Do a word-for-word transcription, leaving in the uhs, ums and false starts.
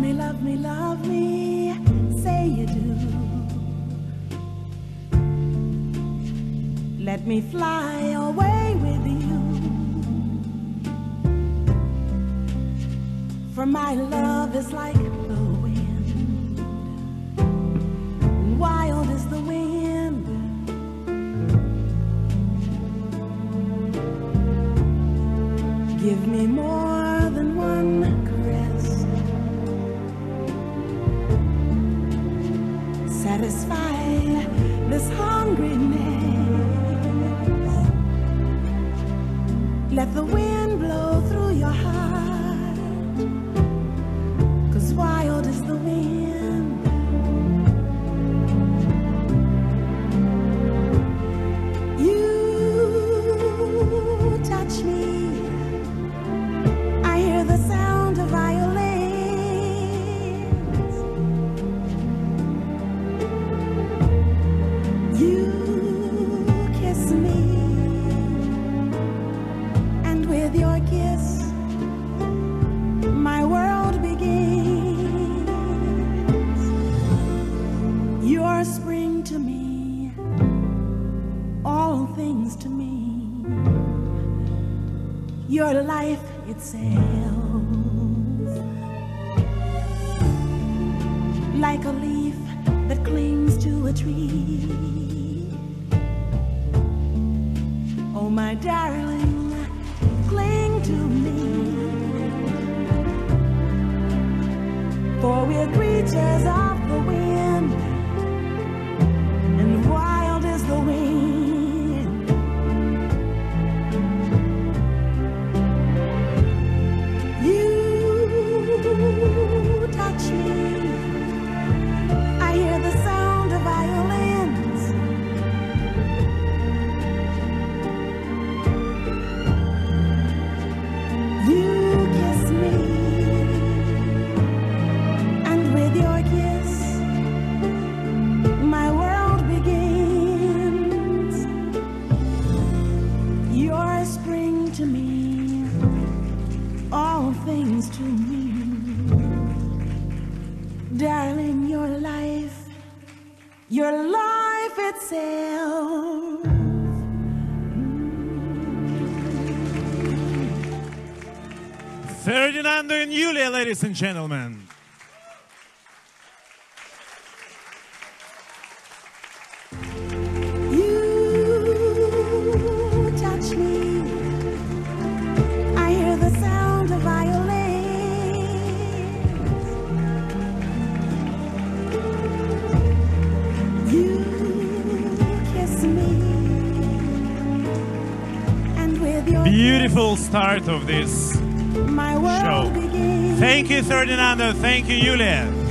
me, love me, love me, say you do. Let me fly away with you, for my love is like the wind, wild as the wind. Give me more than one caress, satisfy this hungriness. Let the wind blow through your heart, 'cause wild is the wind. You touch me, I hear the sound of violins. You kiss me, and with your kiss my world begins. You're spring to me, all things to me. Your life itself, like a leaf that clings to a tree. Oh, my darling, cling to me, for we're creatures of the wind, and wild is the wind. You touch me, I hear the sound of violins. You kiss me, and with your kiss my world begins. You're spring to me, all things to me. Darling, your life, your life itself. Ferdinando and Yulia, ladies and gentlemen. You touch me, I hear the sound of violins. You kiss me, and with your Beautiful start of this my world show. begins. Thank you, Ferdinando. Thank you, Yulia.